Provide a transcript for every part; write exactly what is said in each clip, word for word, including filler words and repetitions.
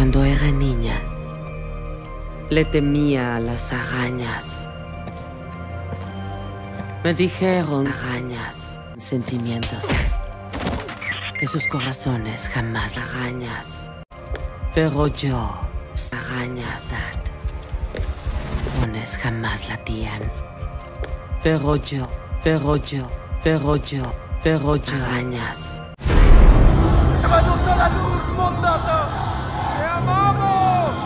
Cuando era niña, le temía a las arañas. Me dijeron arañas, sentimientos, que sus corazones jamás arañas. Pero yo, arañas, corazones jamás latían. Pero yo, pero yo, pero yo, pero yo, arañas. ¡Llévanos a la luz, Mondata! ¡Te amamos!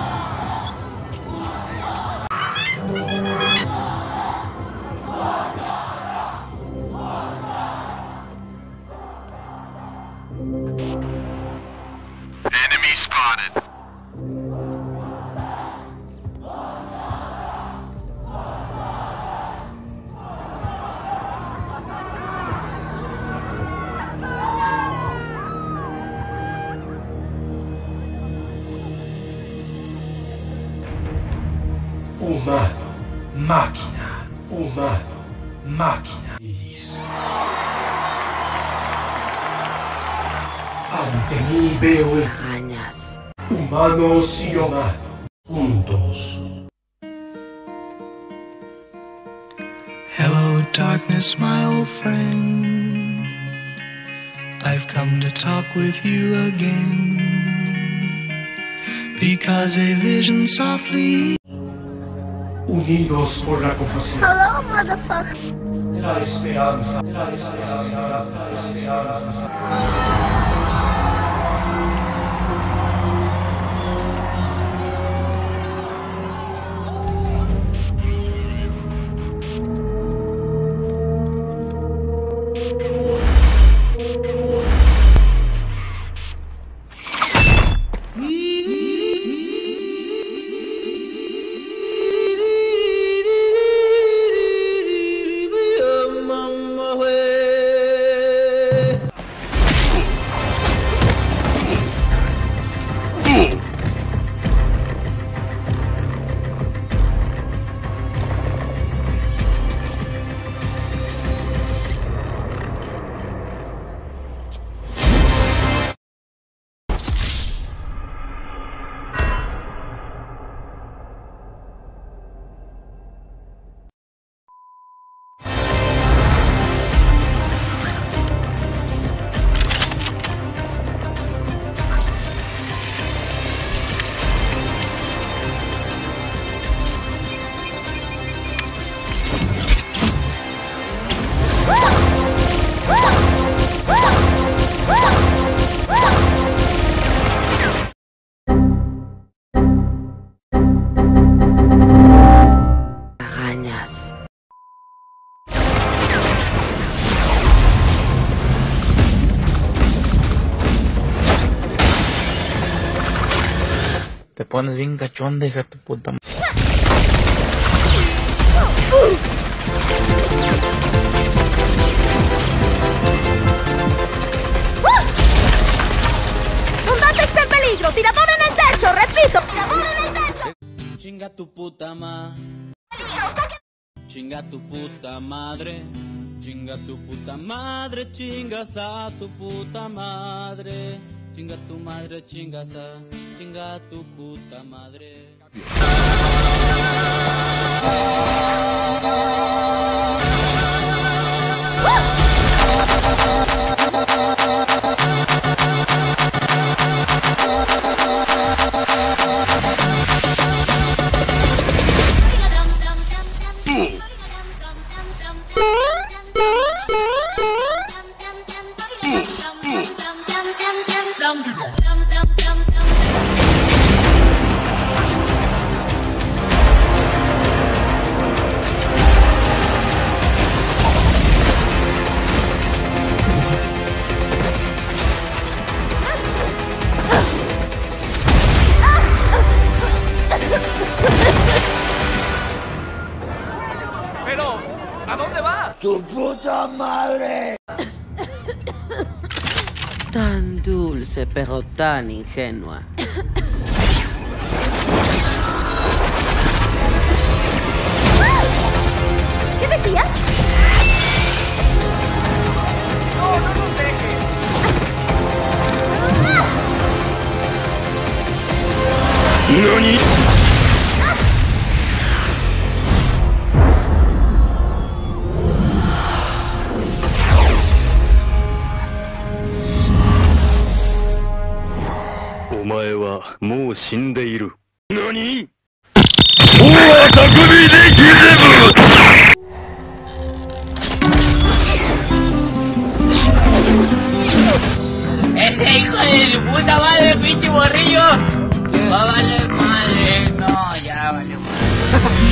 Enemy spotted. Humano, máquina, humano, máquina. Iris. Ante mí veo el Arañas. humanos y humano, juntos. Hello, darkness, my old friend. I've come to talk with you again. Because a vision softly. Unidos por la compasión. Hello, motherfucker. La esperanza. La esperanza. La esperanza. Arañas. Te pones bien cachonda, hija de tu puta madre. ¡Mondata está en peligro! ¡Tirador en el techo! ¡Repito! ¡Tirador en el techo! Chinga tu puta madre. Chinga tu puta madre. Chinga tu puta madre. Chingas a tu puta madre. Chinga tu madre, chingas a. Chinga tu puta madre. Pero, ¿a dónde va? ¡Tu puta madre! Tan dulce, pero tan ingenua. ¿Qué decías? ¡No, no nos dejes! お前はもう死んでいる。何？ Ese hijo de su puta madre, pinche borrillo. Va a valer madre. No, ya vale madre.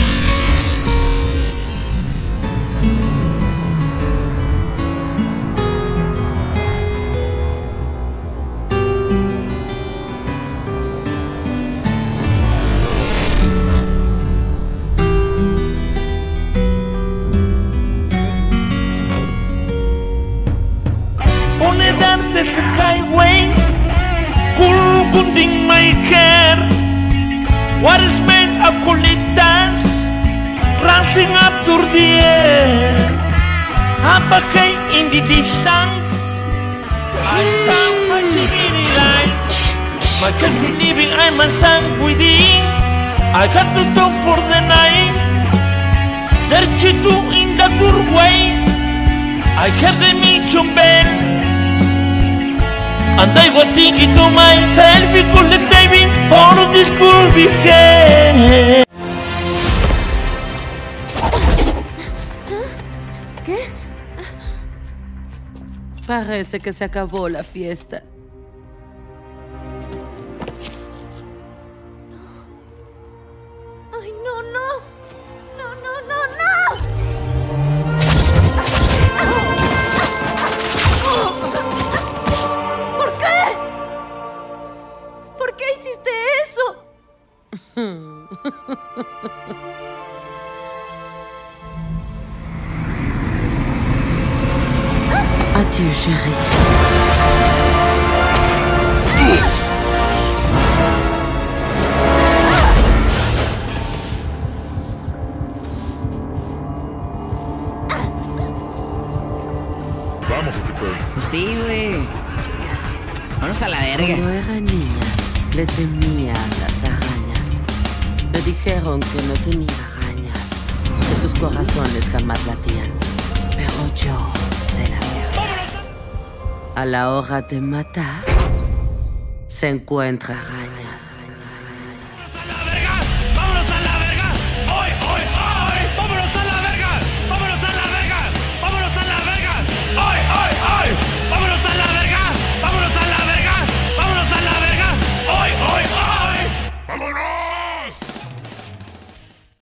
On a darkness highway, cool gunding my hair. What is made of colitas, rising up to the air. Up again in the distance, I stand watching in the light. My heart believing I'm a son within. I got to talk for the night. There's two in the doorway. I heard the mission bell. And I was thinking to myself, it could have David, all this could be hell. ¿Qué? Parece que se acabó la fiesta. ¡Ay, no, no! ¡No, no, no, no! ¿Por qué? ¿Por qué hiciste eso? Adieu, chérie. Sí, güey. Vamos a la verga. Cuando era niña, le temía a las arañas. Me dijeron que no tenía arañas, que sus corazones jamás latían. Pero yo sé la verdad. A la hora de matar, se encuentra arañas.